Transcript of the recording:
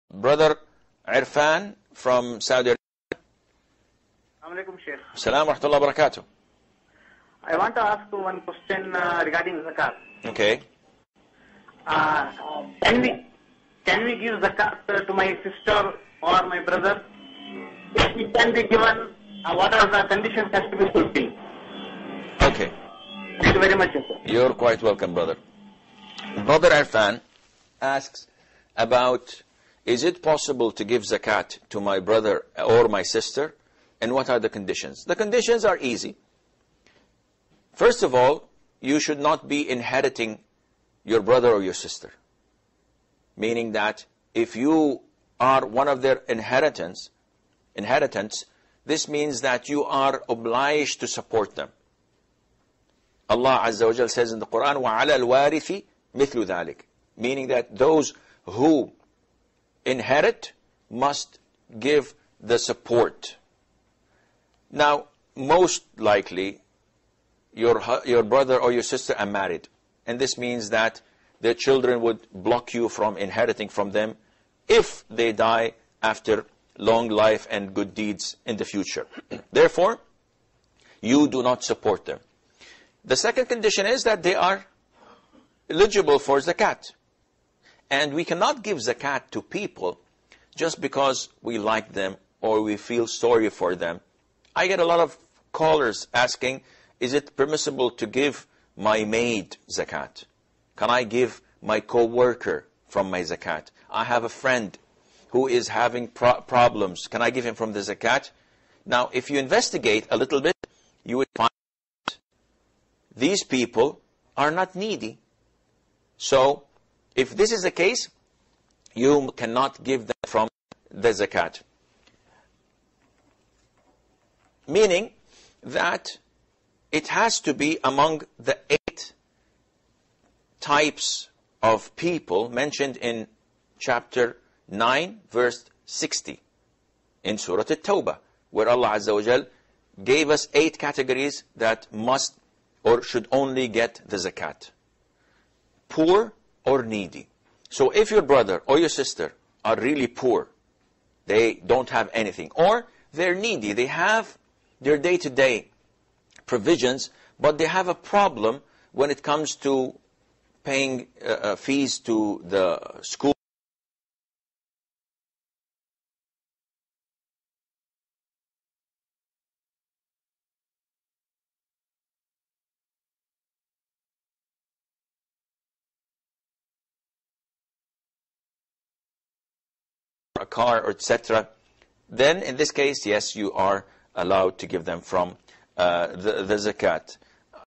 Brother Irfan from Saudi Arabia. Assalamu alaikum, Sheikh. Salam wa rahmatullahi wa barakatuh. I want to ask one question regarding zakat. Okay. Can we give zakat to my sister or my brother? If it can be given, what are the conditions has to be fulfilled? Okay. Thank you very much, sir. You're quite welcome, brother. Brother Irfan asks about, is it possible to give zakat to my brother or my sister? And what are the conditions? The conditions are easy. First of all, you should not be inheriting your brother or your sister. Meaning that if you are one of their inheritants, this means that you are obliged to support them. Allah Azza wa Jal says in the Quran, وَعَلَى الْوَارِثِ مِثْلُ ذَلِكَ, meaning that those who inherit must give the support. Now, most likely, your brother or your sister are married. And this means that their children would block you from inheriting from them if they die after long life and good deeds in the future. Therefore, you do not support them. The second condition is that they are eligible for zakat. And we cannot give zakat to people just because we like them or we feel sorry for them. I get a lot of callers asking, is it permissible to give my maid zakat? Can I give my co-worker from my zakat? I have a friend who is having problems. Can I give him from the zakat? Now, if you investigate a little bit, you would find these people are not needy. So, if this is the case, you cannot give them from the zakat. Meaning that it has to be among the 8 types of people mentioned in chapter 9, verse 60 in Surah At-Tawbah, where Allah Azza wa Jal gave us 8 categories that must or should only get the zakat. Poor or needy. So if your brother or your sister are really poor, they don't have anything, or they're needy, they have their day-to-day provisions, but they have a problem when it comes to paying fees to the school, a car, or etc., then in this case, yes, you are allowed to give them from the zakat.